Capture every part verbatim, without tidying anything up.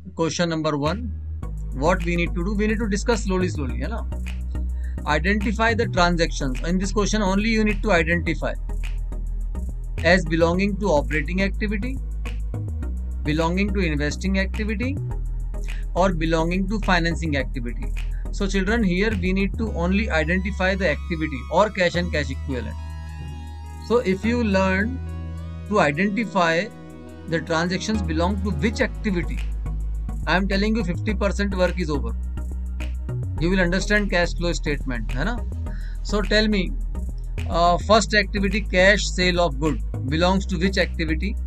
question number one. What we need to do? We need to discuss slowly, slowly. है ना? Identify the transactions. In this question, only you need to identify as belonging to operating activity, belonging to investing activity, or belonging to financing activity. So children, here we need to only identify the activity or cash and cash equivalent. So if you learn to identify the transactions belong to which activity, I am telling you fifty percent work is over. You will understand cash flow statement, है ना? So tell me, uh, first activity, cash sale of good, belongs to which activity?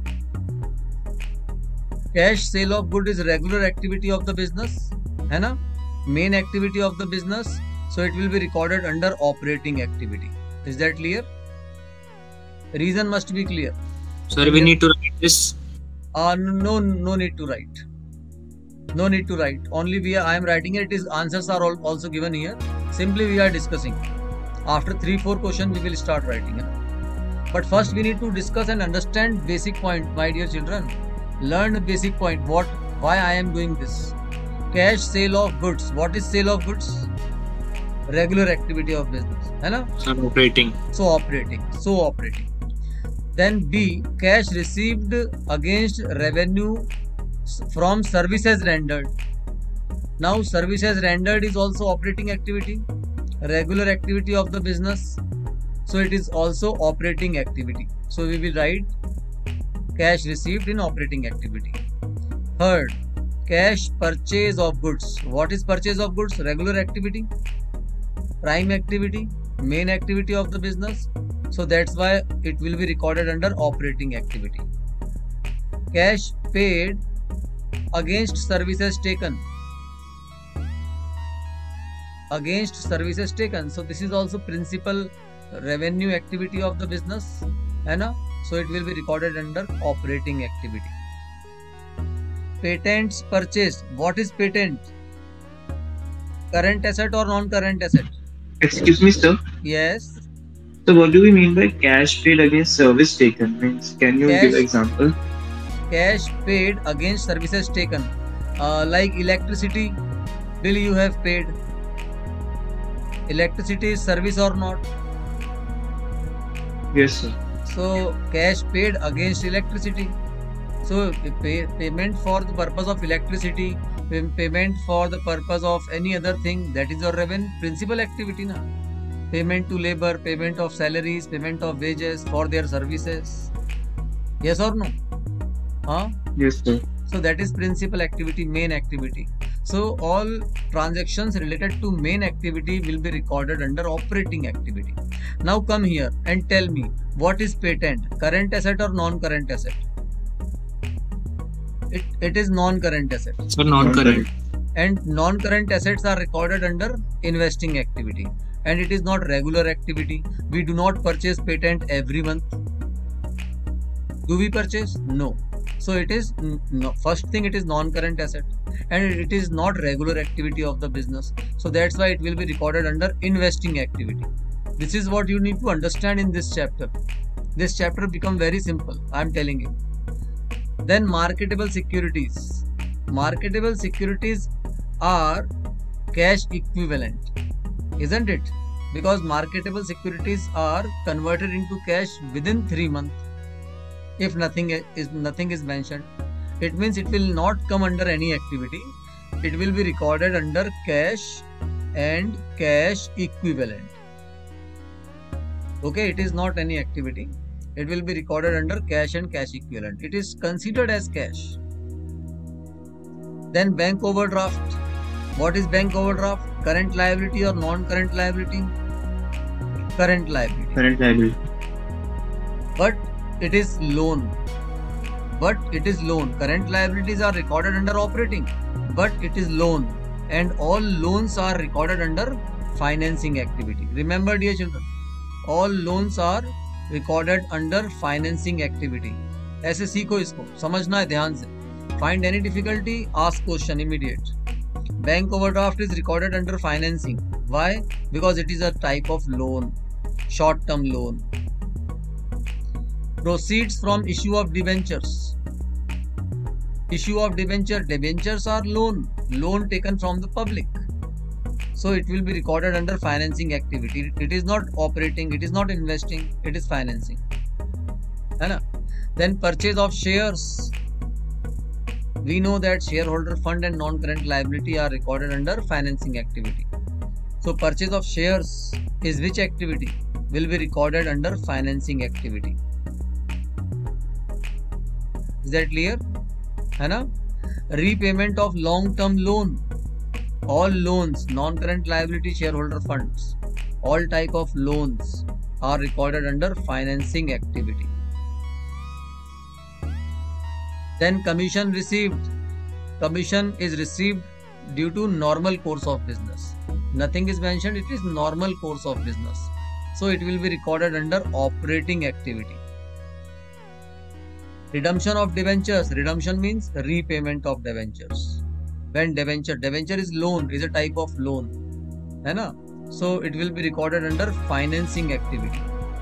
Cash sale of good is regular activity of the business, है ना? Main activity of the business, so it will be recorded under operating activity. Is that clear? Reason must be clear. Sir, we need to write this. Uh, no, no need to write. No need to write. Only we are, I am writing it. Is answers are all also given here. Simply we are discussing. After three, four questions, we will start writing. But first we need to discuss and understand basic point, my dear children. Learn the basic point. What, why I am doing this? Cash sale of goods. What is sale of goods? Regular activity of business. है ना? Sir, operating. So operating. So operating. Then B, cash received against revenue from services rendered. Now services rendered is also operating activity, regular activity of the business. So it is also operating activity. So we will write cash received in operating activity. Third, cash purchase of goods. What is purchase of goods? Regular activity, prime activity, main activity of the business. So that's why it will be recorded under operating activity. Cash paid against services taken. Against services taken. So this is also principal revenue activity of the business. है ना? So it will be recorded under operating activity. Patents purchased. What is patent? Current asset or non-current asset? Excuse me, sir. Yes. So what do we mean by cash paid against service taken? Means, can you Cash- give example? Cash paid against services taken. Uh, like electricity bill you have paid. Electricity is service or not? Yes, sir. So cash paid against electricity. So pay, payment for the purpose of electricity, pay, payment for the purpose of any other thing, that is your revenue principal activity na. Payment to labor, payment of salaries, payment of wages for their services. Yes or no? Huh? Yes, sir. So that is principal activity, main activity. So all transactions related to main activity will be recorded under operating activity. Now come here and tell me, what is patent? Current asset or non-current asset? It, it is non-current asset. Sir, non-current. And non-current assets are recorded under investing activity. And it is not regular activity. We do not purchase patent every month. Do we purchase? No. So it is, no, first thing, it is non-current asset and it is not regular activity of the business. So that's why it will be recorded under investing activity. This is what you need to understand in this chapter. This chapter become very simple, I am telling you. Then marketable securities. Marketable securities are cash equivalent, isn't it? Because marketable securities are converted into cash within three months. If nothing is nothing is mentioned, it means it will not come under any activity. It will be recorded under cash and cash equivalent. Okay, it is not any activity. It will be recorded under cash and cash equivalent. It is considered as cash. Then bank overdraft. What is bank overdraft? Current liability or non-current liability? Current liability. Current liability. But it is loan. But it is loan. Current liabilities are recorded under operating. But it is loan. And all loans are recorded under financing activity. Remember, dear children, all loans are recorded under financing activity. ऐसे सीखो इसको, समझना है ध्यान से. Find any difficulty, ask question immediate. Bank overdraft is recorded under financing. Why? Because it is a type of loan, short-term loan. Proceeds from issue of debentures. Issue of debenture. Debentures are loan, loan taken from the public. So it will be recorded under financing activity. It is not operating, it is not investing, it is financing. Hai? Then purchase of shares. We know that shareholder fund and non-current liability are recorded under financing activity. So purchase of shares is which activity? Will be recorded under financing activity. Is that clear? है ना? Repayment of long-term loan. All loans, non-current liability, shareholder funds, all type of loans are recorded under financing activity. Then commission received. Commission is received due to normal course of business. Nothing is mentioned, it is normal course of business. So it will be recorded under operating activity. Redemption of debentures. Redemption means repayment of debentures. When debenture, debenture is loan, is a type of loan. Hai na? So it will be recorded under financing activity.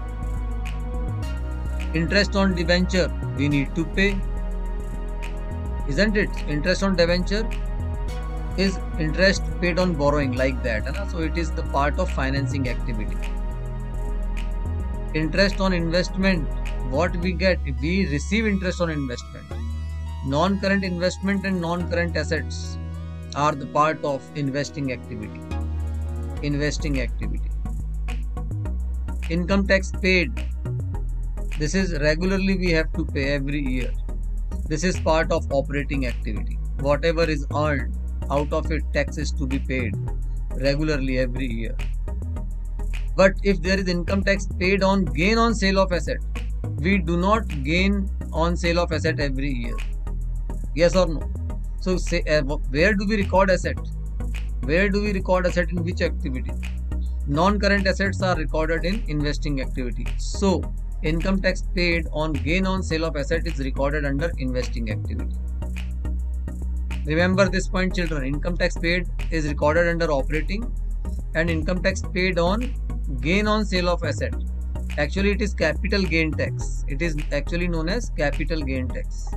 Interest on debenture, we need to pay. Isn't it? Interest on debenture is interest paid on borrowing, like that. Hai na? So it is the part of financing activity. Interest on investment. What we get? We receive interest on investment. Non-current investment and non-current assets are the part of investing activity. Investing activity. Income tax paid. This is regularly we have to pay every year. This is part of operating activity. Whatever is earned, out of it tax is to be paid regularly every year. But if there is income tax paid on gain on sale of asset, we do not gain on sale of asset every year. Yes or no? So say, uh, where do we record asset? Where do we record asset in which activity? Non-current assets are recorded in investing activity. So income tax paid on gain on sale of asset is recorded under investing activity. Remember this point, children. Income tax paid is recorded under operating, and income tax paid on gain on sale of asset. Actually, it is capital gain tax. It is actually known as capital gain tax.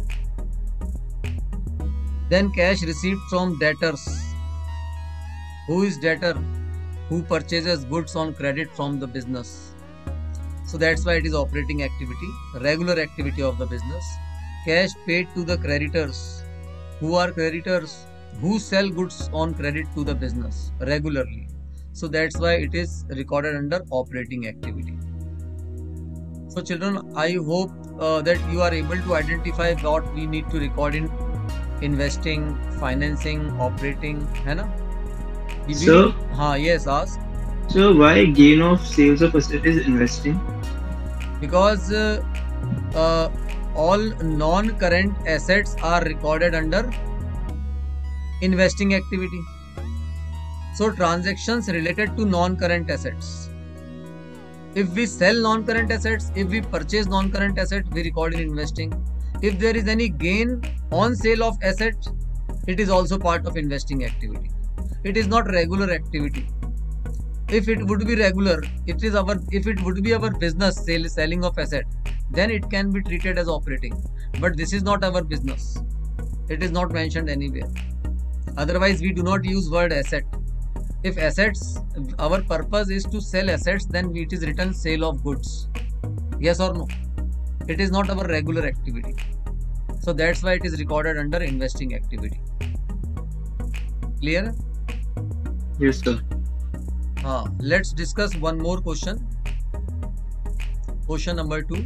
Then cash received from debtors. Who is debtor? Who purchases goods on credit from the business. So that's why it is operating activity, regular activity of the business. Cash paid to the creditors. Who are creditors? Who sell goods on credit to the business regularly. So that's why it is recorded under operating activity. So children, I hope uh, that you are able to identify what we need to record in investing, financing, operating, है ना? So, हाँ, yes, ask. So why gain of sales of asset is investing? Because uh, uh, all non-current assets are recorded under investing activity. So transactions related to non-current assets. If we sell non-current assets, if we purchase non-current assets, we record in investing. If there is any gain on sale of assets, it is also part of investing activity. It is not regular activity. If it would be regular, it is our if it would be our business sale selling of asset, then it can be treated as operating. But this is not our business. It is not mentioned anywhere. Otherwise, we do not use word asset. If assets, our purpose is to sell assets, then it is written sale of goods. Yes or no? It is not our regular activity. So that's why it is recorded under investing activity. Clear? Yes, sir. Uh, let's discuss one more question. Question number two.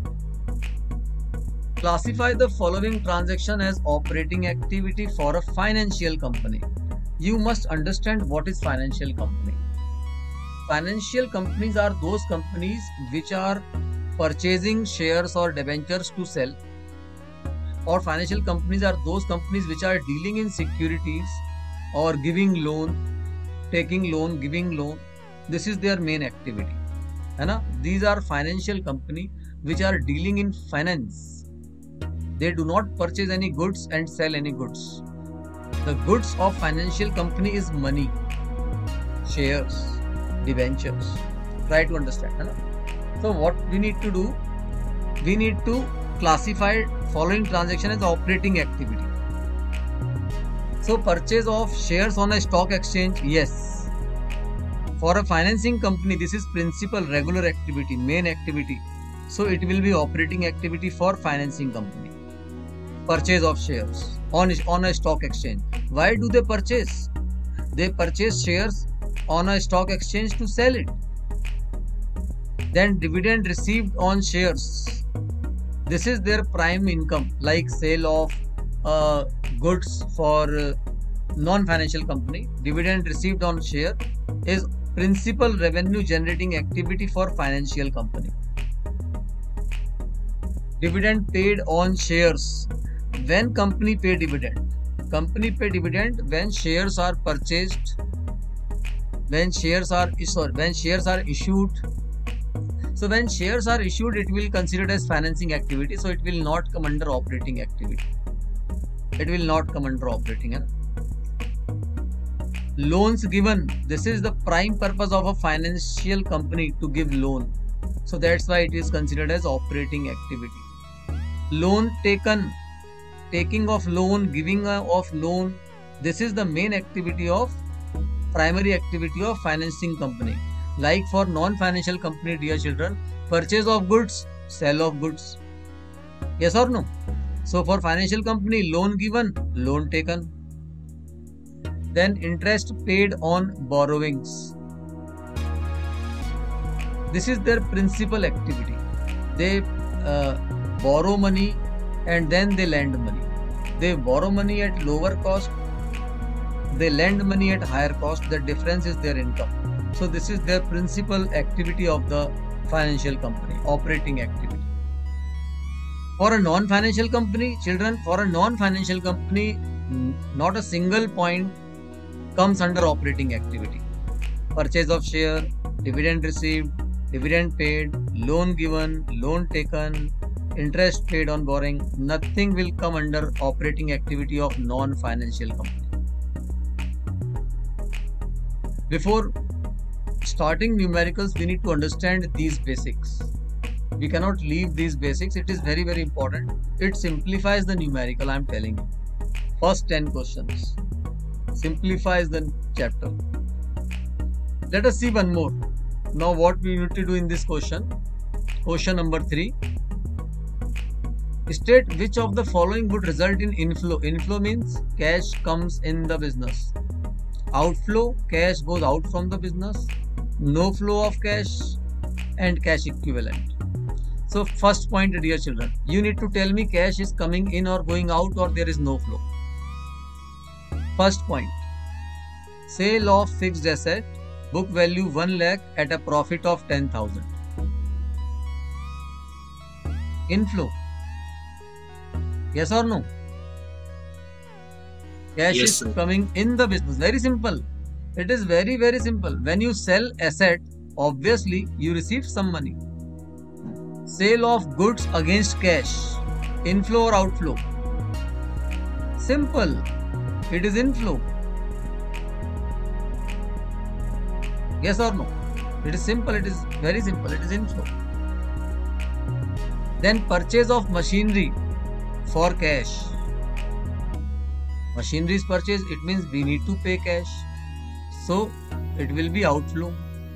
Classify the following transaction as operating activity for a financial company. You must understand what is financial company. Financial companies are those companies which are purchasing shares or debentures to sell, or financial companies are those companies which are dealing in securities or giving loan, taking loan, giving loan. This is their main activity. है ना? These are financial company which are dealing in finance. They do not purchase any goods and sell any goods. The goods of financial company is money, shares, debentures. Try to understand. है ना? So what we need to do? We need to classify following transaction as operating activity. So purchase of shares on a stock exchange, yes. For a financing company, this is principal regular activity, main activity. So it will be operating activity for financing company. Purchase of shares on, on a stock exchange. Why do they purchase? They purchase shares on a stock exchange to sell it. Then dividend received on shares. This is their prime income, like sale of uh, goods for uh, non-financial company. Dividend received on share is principal revenue generating activity for financial company. Dividend paid on shares. When company pay dividend? Company pay dividend when shares are purchased, when shares are sorry, when shares are issued. So when shares are issued, it will considered as financing activity. So it will not come under operating activity. It will not come under operating. Eh? Loans given. This is the prime purpose of a financial company, to give loan. So that's why it is considered as operating activity. Loan taken. Taking of loan, giving of loan. This is the main activity of primary activity of financing company. Like for non-financial company, dear children, purchase of goods, sell of goods. Yes or no? So for financial company, loan given, loan taken. Then interest paid on borrowings. This is their principal activity. They uh, borrow money and then they lend money. They borrow money at lower cost, they lend money at higher cost. The difference is their income. So this is their principal activity of the financial company, operating activity. For a non-financial company, children, for a non-financial company, not a single point comes under operating activity. Purchase of share, dividend received, dividend paid, loan given, loan taken, interest paid on borrowing, nothing will come under operating activity of non-financial company. Before starting numericals, we need to understand these basics. We cannot leave these basics. It is very very important. It simplifies the numerical, I am telling you. First ten questions simplifies the chapter. Let us see one more. Now what we need to do in this question. Question number three. State which of the following would result in inflow. Inflow means cash comes in the business. Outflow, cash goes out from the business. No flow of cash, and cash equivalent. So first point, dear children, you need to tell me cash is coming in or going out, or there is no flow. First point, sale of fixed asset, book value one lakh at a profit of ten thousand. Inflow. Yes or no? Cash Yes, is sir. coming in the business. Very simple. It is very very simple. When you sell asset, obviously you receive some money. Sale of goods against cash. Inflow or outflow? Simple. It is inflow. Yes or no? It is simple. It is very simple. It is inflow. Then purchase of machinery for cash. Machinery is purchased, it means we need to pay cash. So it will be outflow.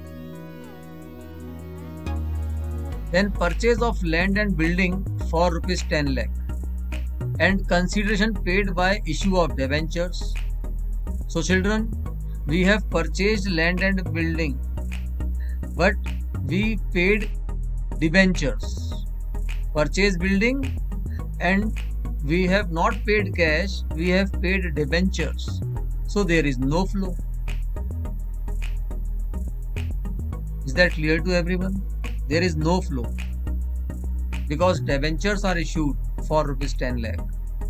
Then purchase of land and building for rupees ten lakh. And consideration paid by issue of debentures. So children, we have purchased land and building, but we paid debentures. Purchase building and we have not paid cash, we have paid debentures. So there is no flow. Is that clear to everyone? There is no flow because debentures are issued for rupees ten lakh.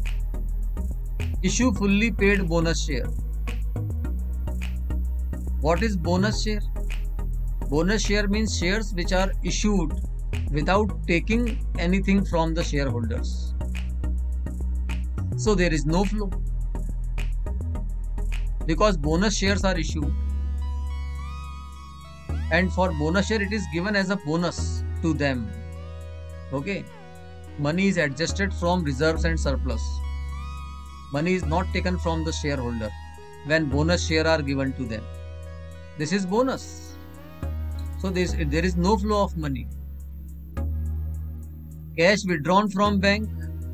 Issue fully paid bonus share. What is bonus share? Bonus share means shares which are issued without taking anything from the shareholders. So there is no flow because bonus shares are issued, and for bonus share it is given as a bonus to them. Okay, money is adjusted from reserves and surplus. Money is not taken from the shareholder when bonus share are given to them. This is bonus. So this, there is no flow of money. Cash withdrawn from bank.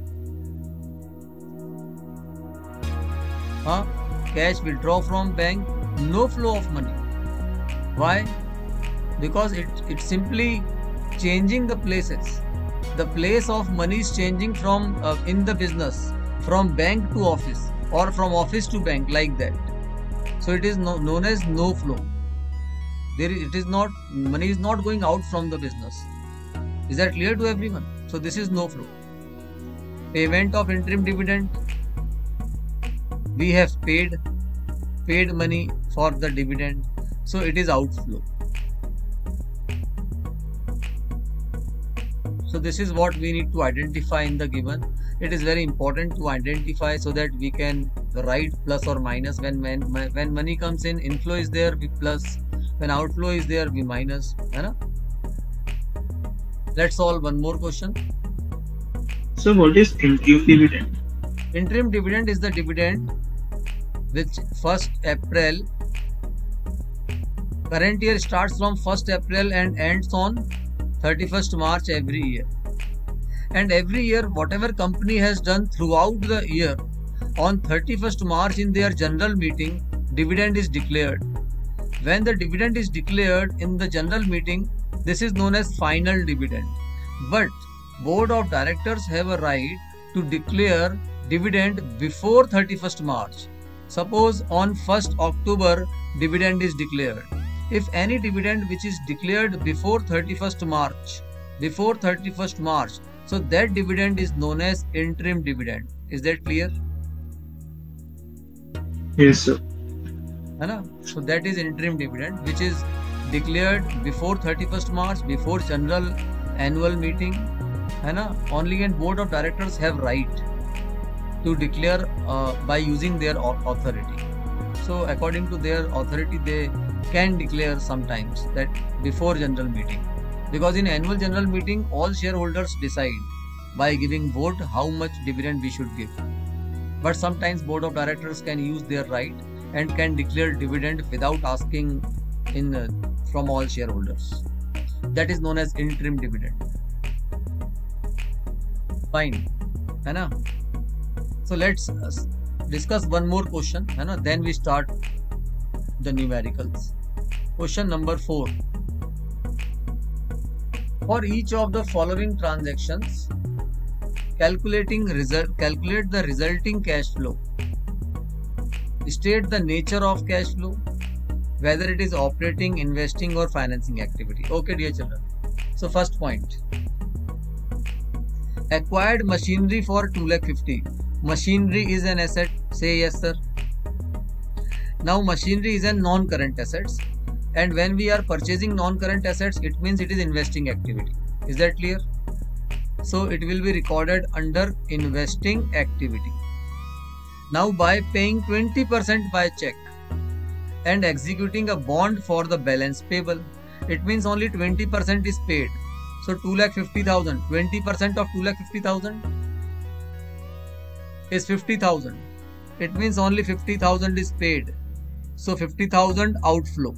Huh? Cash withdraw from bank. No flow of money. Why? Because it, it's simply changing the places. The place of money is changing from uh, in the business from bank to office or from office to bank, like that. So it is no, known as no flow. There is, it is not, money is not going out from the business. Is that clear to everyone? So this is no flow. Payment of interim dividend. We have paid paid money for the dividend, so it is outflow. So this is what we need to identify in the given. It is very important to identify so that we can write plus or minus. When when, when money comes in, inflow is there, we plus. When outflow is there, we minus. Right? Let's solve one more question. So what is interim dividend? Interim dividend is the dividend which first April, current year starts from first April and ends on thirty-first March every year. And every year, whatever company has done throughout the year, on thirty-first March in their general meeting, dividend is declared. When the dividend is declared in the general meeting, this is known as final dividend. But board of directors have a right to declare dividend before thirty-first March. Suppose on first October dividend is declared. If any dividend which is declared before thirty-first March, before thirty-first March, so that dividend is known as interim dividend. Is that clear? Yes, sir. So that is interim dividend which is declared before thirty-first March, before general annual meeting. Only when board of directors have right to declare uh, by using their authority. So according to their authority, they can declare sometimes that before general meeting. Because in annual general meeting, all shareholders decide by giving vote how much dividend we should give. But sometimes board of directors can use their right and can declare dividend without asking in uh, from all shareholders. That is known as interim dividend. Fine. Hai? So let's uh, discuss one more question. Hai? Then we start the numericals. Question number four. For each of the following transactions, calculating result, calculate the resulting cash flow. State the nature of cash flow, whether it is operating, investing or financing activity. Okay, dear children. So first point. Acquired machinery for two lakh fifty. Machinery is an asset. Say yes, sir. Now machinery is a non-current assets. And when we are purchasing non-current assets, it means it is investing activity. Is that clear? So it will be recorded under investing activity. Now by paying twenty percent by check and executing a bond for the balance payable, it means only twenty percent is paid. So two lakh fifty thousand, twenty percent of two lakh fifty thousand is fifty thousand. It means only fifty thousand is paid. So fifty thousand outflow.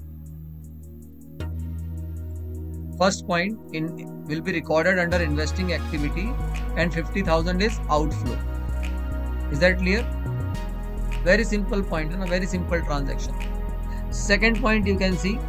First point in will be recorded under investing activity and fifty thousand is outflow. Is that clear? Very simple point and a very simple transaction. Second point you can see,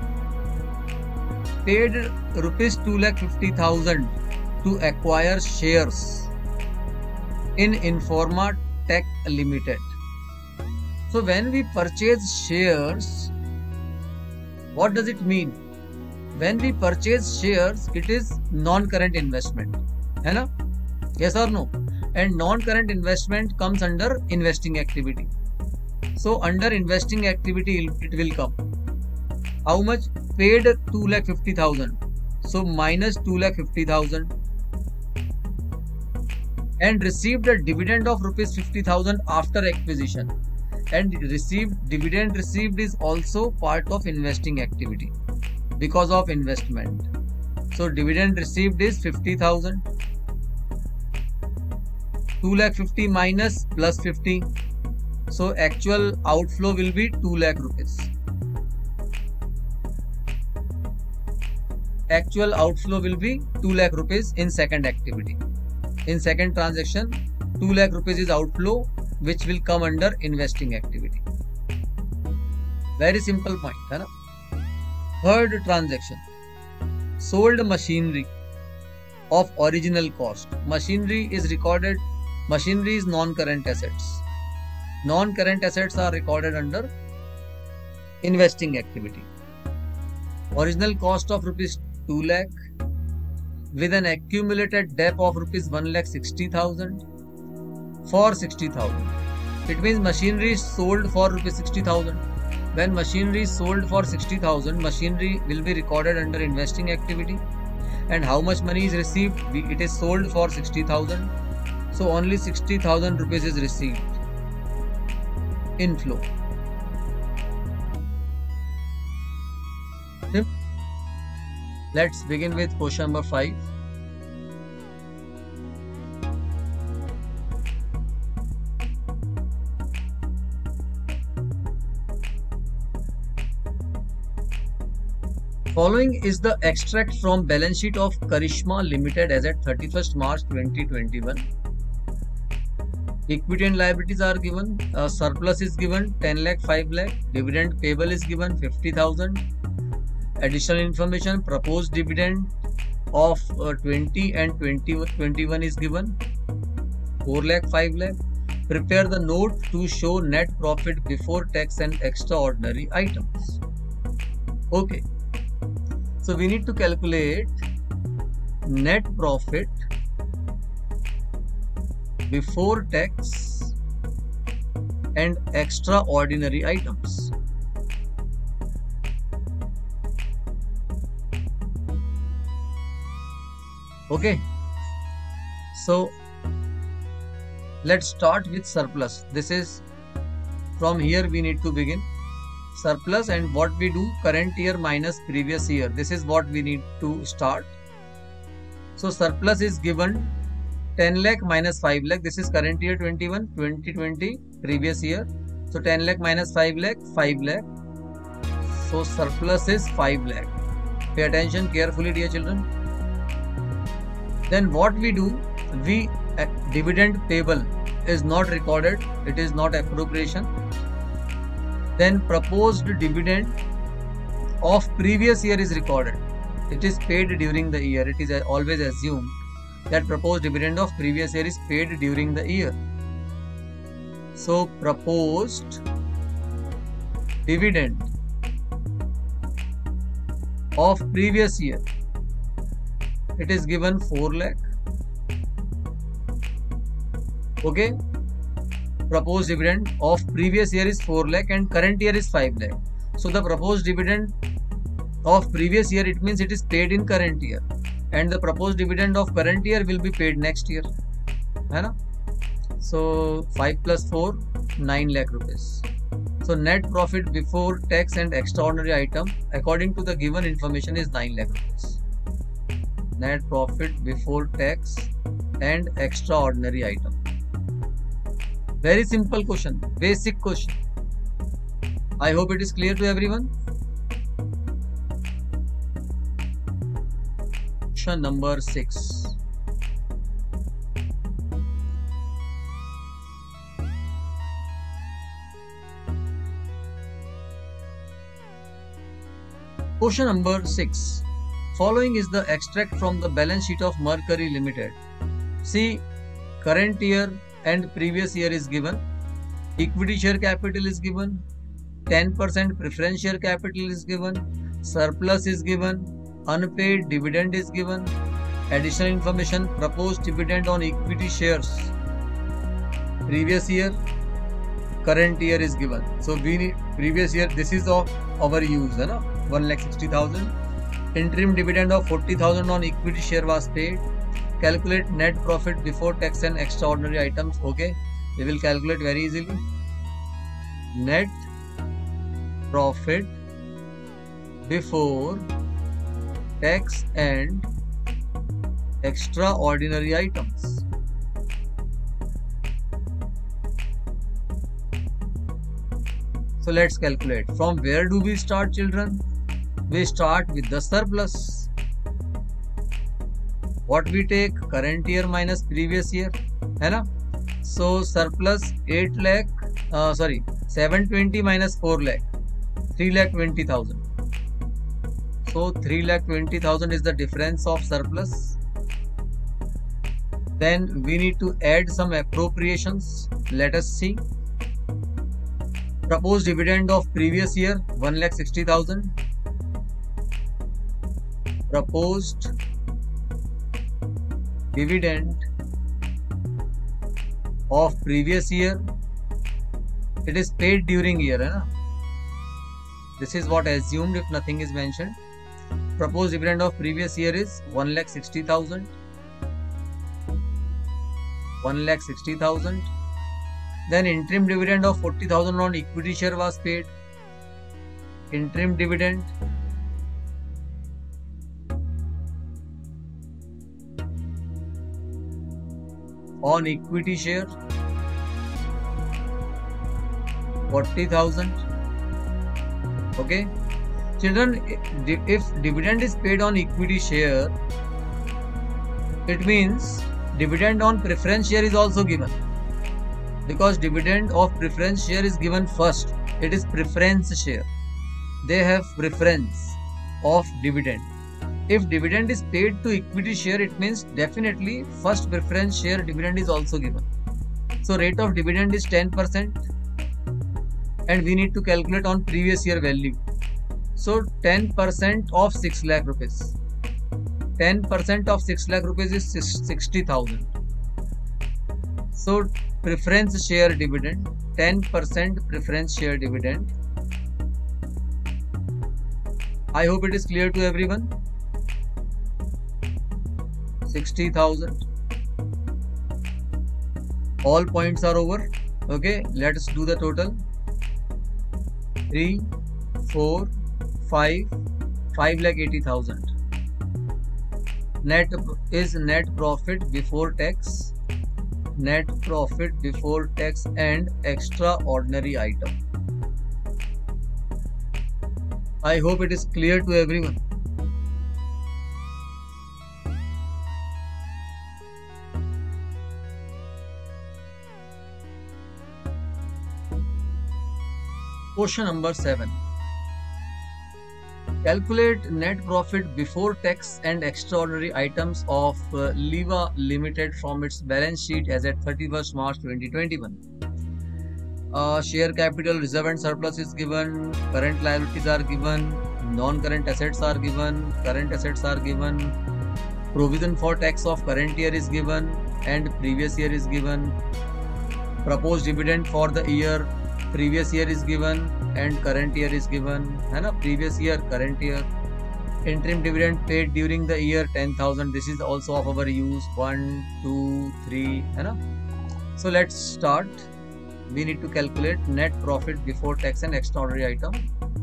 paid rupees two lakh fifty thousand to acquire shares in Informa Tech Limited. So when we purchase shares, what does it mean? When we purchase shares, it is non-current investment. Hai na? Yes or no? And non-current investment comes under investing activity. So under investing activity, it will come. How much? Paid two lakh fifty thousand. So minus two lakh fifty thousand. And received a dividend of rupees fifty thousand after acquisition. And received dividend received is also part of investing activity because of investment. So dividend received is fifty thousand. two lakh fifty minus plus fifty. So actual outflow will be two lakh rupees. Actual outflow will be two lakh rupees in second activity. In second transaction, two lakh rupees is outflow, which will come under investing activity. Very simple point, है ना? Third transaction, sold machinery of original cost. Machinery is recorded. Machinery is non-current assets. Non-current assets are recorded under investing activity. Original cost of rupees two lakh with an accumulated debt of rupees one lakh sixty thousand for sixty thousand. It means machinery is sold for rupees sixty thousand. When machinery is sold for sixty thousand, machinery will be recorded under investing activity. And how much money is received? It is sold for sixty thousand. So only sixty thousand rupees is received. Inflow. Let's begin with question number five. Following is the extract from balance sheet of Karishma Limited as at thirty-first March twenty twenty-one. Equity and liabilities are given. Uh, surplus is given ten lakh, five lakh. Dividend payable is given fifty thousand. Additional information, proposed dividend of uh, twenty and twenty, twenty-one is given. four lakh, five lakh. Prepare the note to show net profit before tax and extraordinary items. Okay. So we need to calculate net profit before tax and extraordinary items. Okay, so let's start with surplus. This is from here we need to begin. Surplus, and what we do, current year minus previous year. This is what we need to start. So surplus is given ten lakh minus five lakh. This is current year twenty-one, twenty twenty, previous year. So ten lakh minus five lakh, five lakh. So surplus is five lakh. Pay attention carefully, dear children. Then what we do, we uh, dividend payable is not recorded. It is not appropriation. Then proposed dividend of previous year is recorded. It is paid during the year. It is always assumed that proposed dividend of previous year is paid during the year. So proposed dividend of previous year, it is given four lakh. Okay. Proposed dividend of previous year is four lakh and current year is five lakh. So the proposed dividend of previous year, it means it is paid in current year, and the proposed dividend of current year will be paid next year. है ना? So five plus four, nine lakh rupees. So net profit before tax and extraordinary item according to the given information is nine lakh rupees. Net profit before tax and extraordinary item. Very simple question, basic question. I hope it is clear to everyone. Question number six. Question number six. Following is the extract from the balance sheet of Mercury Limited. See, current year and previous year is given. Equity share capital is given. ten percent preference share capital is given. Surplus is given. Unpaid dividend is given. Additional information, proposed dividend on equity shares. Previous year, current year is given. So we need previous year, this is of our use, है ना? one lakh sixty thousand. Interim dividend of forty thousand on equity share was paid. Calculate net profit before tax and extraordinary items. Okay, we will calculate very easily. Net profit before tax and extraordinary items. So let's calculate. From where do we start, children? We start with the surplus. What we take? Current year minus previous year, है ना? So surplus eight lakh, uh, sorry, seven twenty minus four lakh, three lakh twenty thousand. So three lakh twenty thousand is the difference of surplus. Then we need to add some appropriations. Let us see. Proposed dividend of previous year one lakh sixty thousand. Proposed dividend of previous year. It is paid during year, है ना? This is what assumed if nothing is mentioned. Proposed dividend of previous year is one lakh sixty thousand. one lakh sixty thousand. Then interim dividend of forty thousand on equity share was paid. Interim dividend on equity share forty thousand. Okay, children, if dividend is paid on equity share, it means dividend on preference share is also given, because dividend of preference share is given first. It is preference share. They have preference of dividend. If dividend is paid to equity share, it means definitely first preference share dividend is also given. So rate of dividend is ten percent and we need to calculate on previous year value. So ten percent of six lakh rupees. ten percent of six lakh rupees is sixty thousand. So preference share dividend, ten percent preference share dividend. I hope it is clear to everyone. sixty thousand. All points are over. Okay, let us do the total. three, four, five, five lakh eighty thousand. Net is net profit before tax, net profit before tax and extraordinary item. I hope it is clear to everyone. Question number seven. Calculate net profit before tax and extraordinary items of uh, Liva Limited from its balance sheet as at thirty-first March twenty twenty-one. Uh, share capital, reserve and surplus is given, current liabilities are given, non-current assets are given, current assets are given, provision for tax of current year is given and previous year is given, proposed dividend for the year previous year is given and current year is given, है ना? Previous year, current year. Interim dividend paid during the year ten thousand. This is also of our use. one, two, three, है ना? So let's start. We need to calculate net profit before tax and extraordinary item.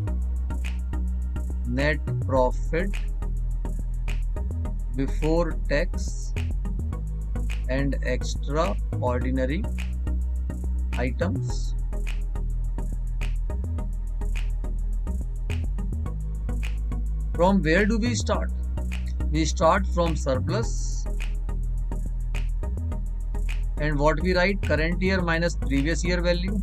Net profit before tax and extraordinary items. From where do we start? We start from surplus. And what we write? Current year minus previous year value.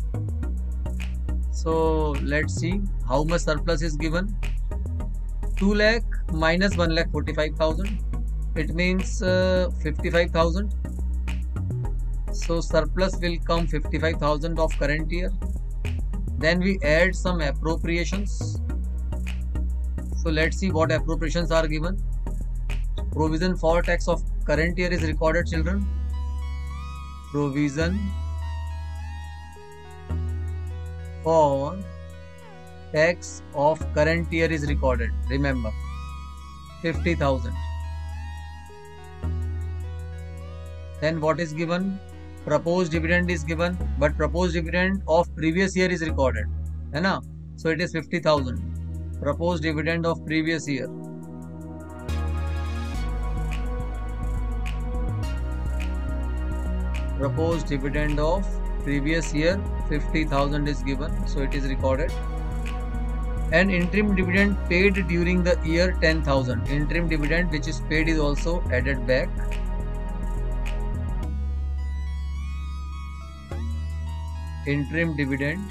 So let's see how much surplus is given. two lakh minus one lakh forty-five thousand. It means uh, fifty-five thousand. So surplus will come fifty-five thousand of current year. Then we add some appropriations. So let's see what appropriations are given. Provision for tax of current year is recorded, children. Provision for tax of current year is recorded. Remember, fifty thousand. Then what is given? Proposed dividend is given, but proposed dividend of previous year is recorded. है ना? So it is fifty thousand. Proposed dividend of previous year. Proposed dividend of previous year fifty thousand is given, so it is recorded. And interim dividend paid during the year ten thousand. Interim dividend which is paid is also added back. Interim dividend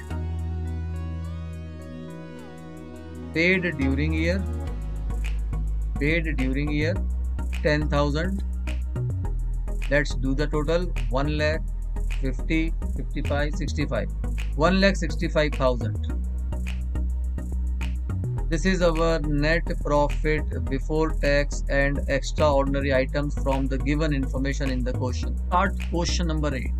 paid during year, paid during year ten thousand. Let's do the total. one lakh, fifty, fifty-five, sixty-five. one lakh sixty-five thousand. This is our net profit before tax and extraordinary items from the given information in the question. Start question number eight.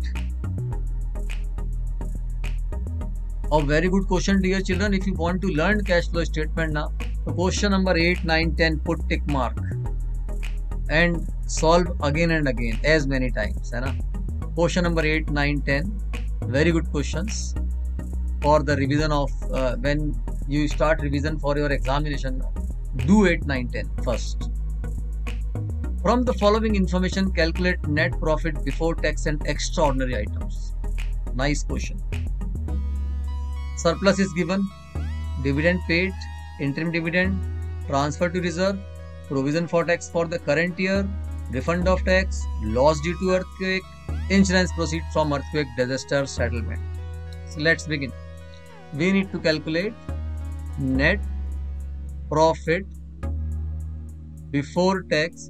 A very good question, dear children. If you want to learn cash flow statement now, so question number eight, nine, ten, put tick mark and solve again and again as many times. Hai na? Question number eight, nine, ten, very good questions for the revision of uh, when you start revision for your examination. Do eight, nine, ten first. From the following information, calculate net profit before tax and extraordinary items. Nice question. Surplus is given, dividend paid, interim dividend, transfer to reserve, provision for tax for the current year, refund of tax, loss due to earthquake, insurance proceeds from earthquake disaster settlement. So let's begin. We need to calculate net profit before tax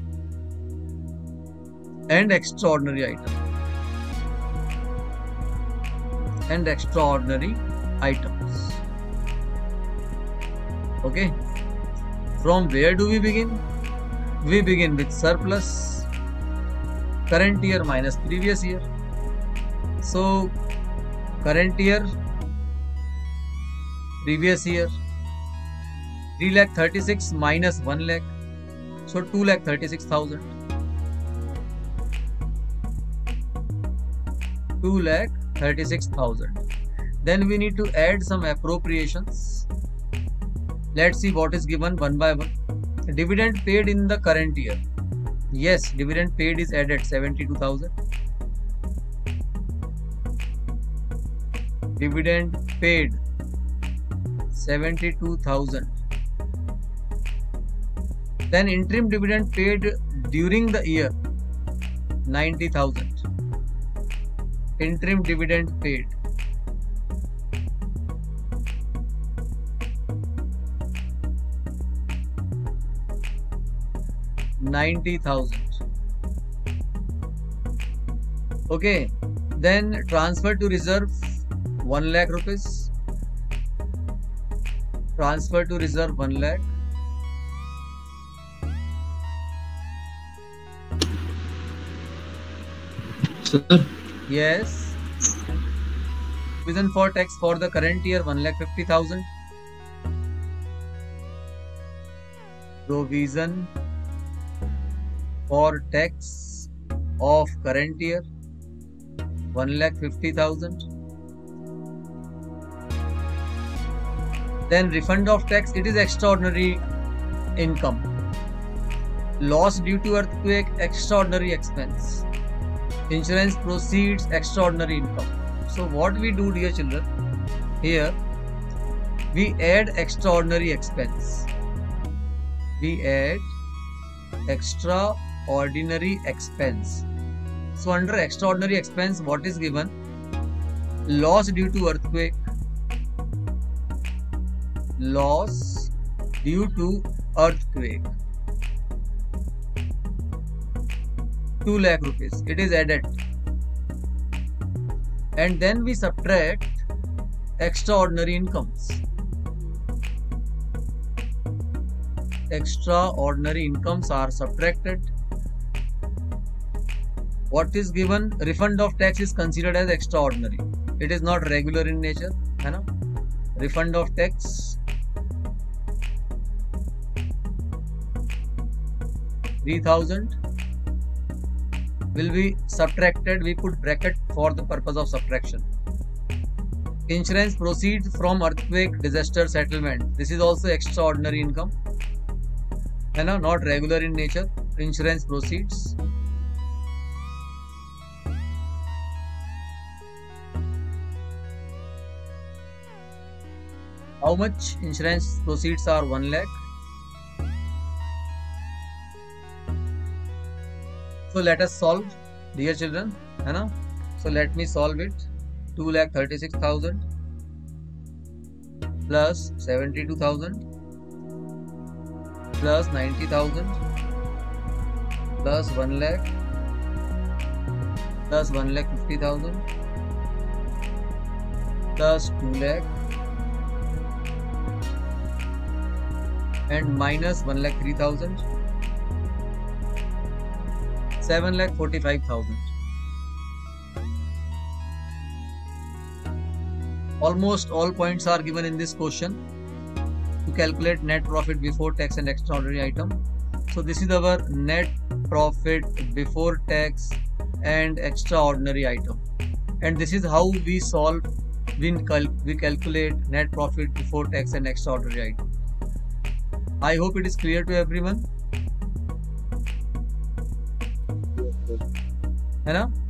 and extraordinary item. And extraordinary items. Okay. From where do we begin? We begin with surplus, current year minus previous year. So current year, previous year, three lakh thirty-six minus one lakh, so two lakh thirty-six thousand. two lakh thirty-six thousand. Then we need to add some appropriations. Let's see what is given one by one. Dividend paid in the current year. Yes, dividend paid is added seventy-two thousand. Dividend paid seventy-two thousand. Then interim dividend paid during the year ninety thousand. Interim dividend paid. ninety thousand. Okay. Then transfer to reserve one lakh rupees. Transfer to reserve one lakh. Sir, Yes. Provision for tax for the current year one lakh fifty thousand. Provision for tax of current year one lakh fifty thousand. Then refund of tax, it is extraordinary income. Loss due to earthquake, extraordinary expense. Insurance proceeds, extraordinary income. So what we do, dear children, here we add extraordinary expense. We add extraordinary expense. So under extraordinary expense, what is given? Loss due to earthquake. Loss due to earthquake. two lakh rupees. It is added. And then we subtract extraordinary incomes. Extraordinary incomes are subtracted. What is given? Refund of tax is considered as extraordinary. It is not regular in nature. है ना? Refund of tax three thousand will be subtracted. We put bracket for the purpose of subtraction. Insurance proceeds from earthquake disaster settlement. This is also extraordinary income. है ना? Not regular in nature. Insurance proceeds. How much insurance proceeds are one lakh? So let us solve, dear children, है ना? So let me solve it. two lakh thirty-six thousand plus seventy-two thousand plus ninety thousand plus one lakh plus one lakh fifty thousand plus two lakh and minus one lakh three thousand, seven lakh forty-five thousand. Almost all points are given in this question to calculate net profit before tax and extraordinary item. So this is our net profit before tax and extraordinary item, and this is how we solve we, cal we calculate net profit before tax and extraordinary item. I hope it is clear to everyone, है ना?